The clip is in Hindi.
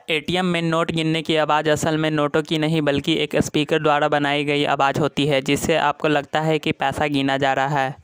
एटीएम में नोट गिनने की आवाज़ असल में नोटों की नहीं बल्कि एक स्पीकर द्वारा बनाई गई आवाज़ होती है, जिससे आपको लगता है कि पैसा गिना जा रहा है।